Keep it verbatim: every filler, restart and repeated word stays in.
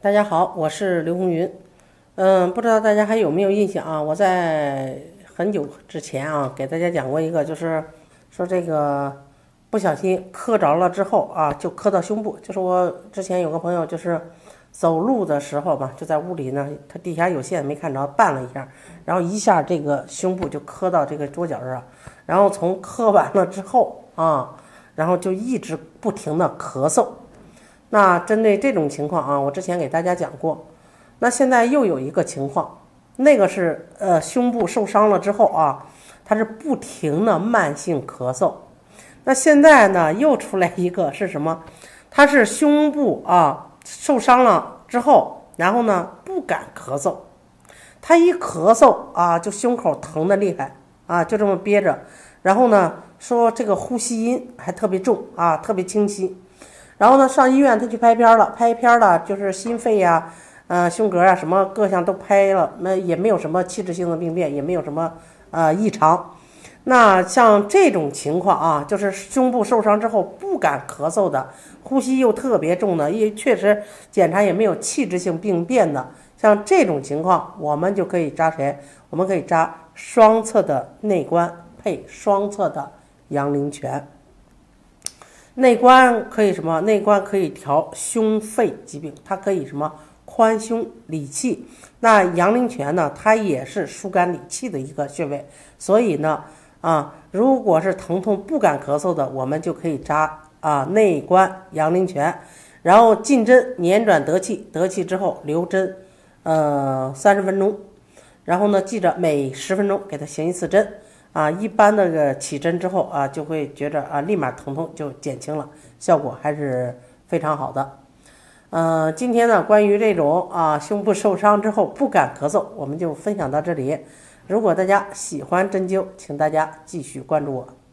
大家好，我是刘红云。嗯，不知道大家还有没有印象啊？我在很久之前啊，给大家讲过一个，就是说这个不小心磕着了之后啊，就磕到胸部。就是我之前有个朋友，就是走路的时候吧，就在屋里呢，他地下有线没看着，绊了一下，然后一下这个胸部就磕到这个桌角上，然后从磕完了之后啊，然后就一直不停的咳嗽。那针对这种情况啊，我之前给大家讲过。那现在又有一个情况，那个是呃胸部受伤了之后啊，它是不停的慢性咳嗽。那现在呢又出来一个是什么？它是胸部啊受伤了之后，然后呢不敢咳嗽，他一咳嗽啊就胸口疼的厉害啊，就这么憋着，然后呢说这个呼吸音还特别重啊，特别清晰。然后呢，上医院他去拍片了，拍片了，就是心肺呀、呃胸膈啊，什么各项都拍了，那也没有什么器质性的病变，也没有什么呃异常。那像这种情况啊，就是胸部受伤之后不敢咳嗽的，呼吸又特别重的，也确实检查也没有器质性病变的，像这种情况，我们就可以扎谁？我们可以扎双侧的内关配双侧的阳陵泉。内关可以什么？内关可以调胸肺疾病，它可以什么？宽胸理气。那阳陵泉呢？它也是疏肝理气的一个穴位，所以呢，啊，如果是疼痛不敢咳嗽的，我们就可以扎啊内关阳陵泉，然后进针捻转得气，得气之后留针，呃三十分钟，然后呢，记着每十分钟给它行一次针。啊，一般那个起针之后啊，就会觉着啊，立马疼痛就减轻了，效果还是非常好的。呃，今天呢，关于这种啊胸部受伤之后不敢咳嗽，我们就分享到这里。如果大家喜欢针灸，请大家继续关注我。